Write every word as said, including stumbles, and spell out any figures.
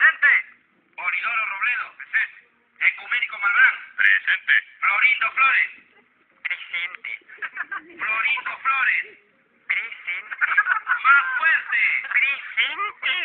Presente. Polidoro Robledo. Presente. Ecuménico Malbrán. Presente. Florindo Flores. Presente. Florindo Flores. Presente. Más fuerte. Presente.